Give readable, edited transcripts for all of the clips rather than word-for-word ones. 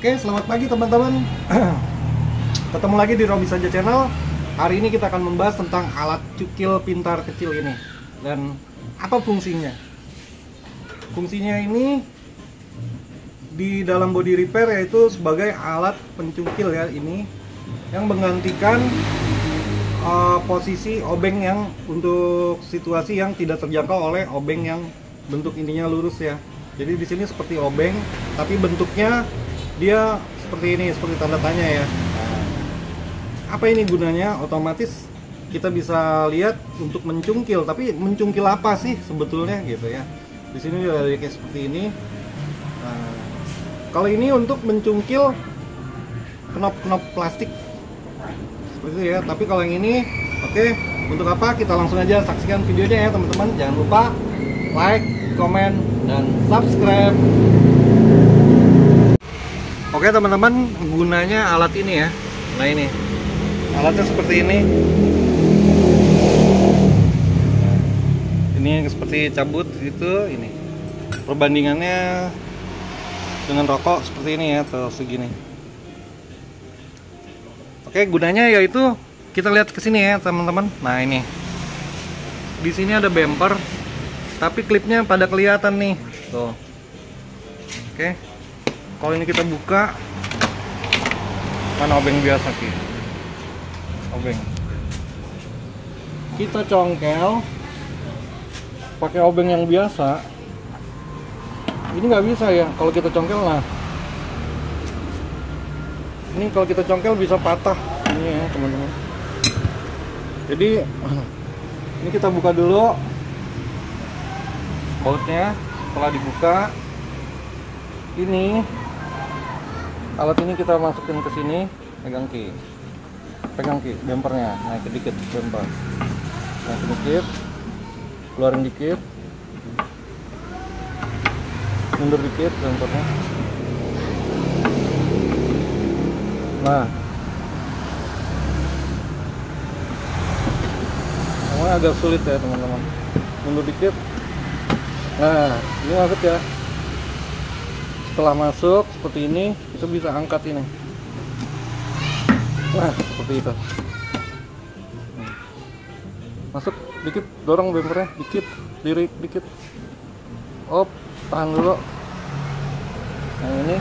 Oke, selamat pagi teman-teman. Ketemu lagi di Robi Saja Channel. Hari ini kita akan membahas tentang alat cukil pintar kecil ini dan apa fungsinya. Fungsinya ini di dalam body repair yaitu sebagai alat pencukil ya, ini yang menggantikan posisi obeng yang untuk situasi yang tidak terjangkau oleh obeng yang bentuk ininya lurus ya. Jadi di sini seperti obeng, tapi bentuknya dia seperti ini, seperti tanda tanya ya. Apa ini gunanya? Otomatis kita bisa lihat untuk mencungkil, tapi mencungkil apa sih sebetulnya gitu ya. Di sini ada kayak seperti ini. Nah, kalau ini untuk mencungkil knop-knop plastik seperti itu ya. Tapi kalau yang ini, oke, untuk apa? Kita langsung aja saksikan videonya ya teman-teman. Jangan lupa like, komen, dan subscribe. Oke teman-teman, gunanya alat ini ya. Nah ini, alatnya seperti ini. Ini seperti cabut gitu. Ini perbandingannya dengan rokok seperti ini ya, atau segini. Oke, gunanya yaitu kita lihat ke sini ya teman-teman. Nah ini, di sini ada bumper, tapi klipnya pada kelihatan nih. Tuh. Oke. Kalau ini kita buka, mana obeng biasa Ki? Obeng. Kita congkel pakai obeng yang biasa. Ini nggak bisa ya kalau kita congkel. Nah, ini kalau kita congkel bisa patah ini ya teman-teman. Jadi ini kita buka dulu bautnya. Setelah dibuka, ini alat ini kita masukin ke sini, pegang ki, bumpernya, naik dikit bumper, naik dikit, keluarin dikit, mundur dikit bumpernya. Nah, namanya agak sulit ya teman-teman, mundur dikit. Nah, ini masuk ya. Setelah masuk seperti ini, kita bisa angkat ini. Nah, seperti itu. Masuk dikit, dorong bumpernya dikit, lirik dikit. Op, tahan dulu. Nah ini.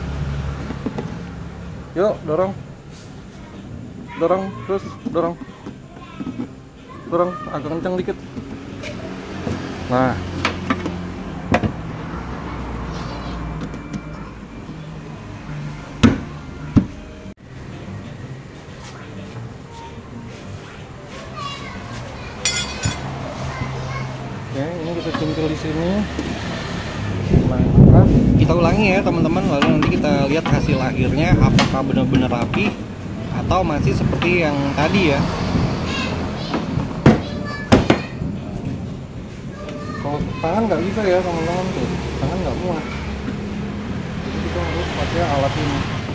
Yuk, dorong. Dorong, terus dorong. Dorong agak kencang dikit. Nah. Oke, ini kita cungkil di sini. Nah, kita ulangi ya teman-teman, lalu nanti kita lihat hasil akhirnya apakah benar-benar rapi atau masih seperti yang tadi ya. Kalau tangan nggak bisa ya teman-teman, tuh tangan nggak muat. Jadi kita harus pakai alat ini.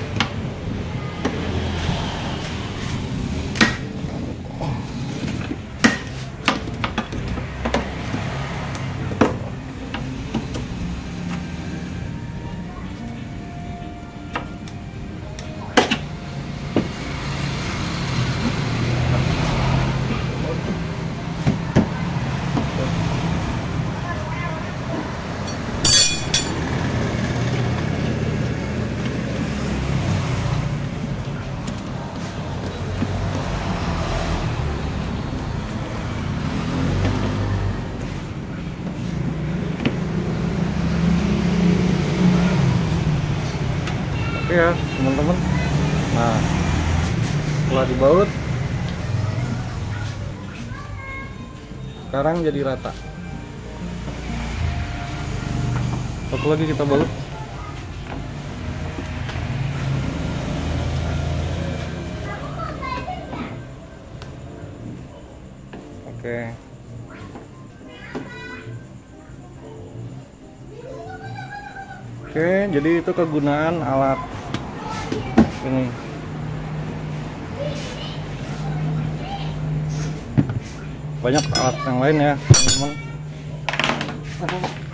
Oke ya teman-teman. Nah, setelah dibaut, sekarang jadi rata. Satu lagi kita baut. Oke. Oke, jadi itu kegunaan alat ini. Banyak alat yang lain ya, teman-teman.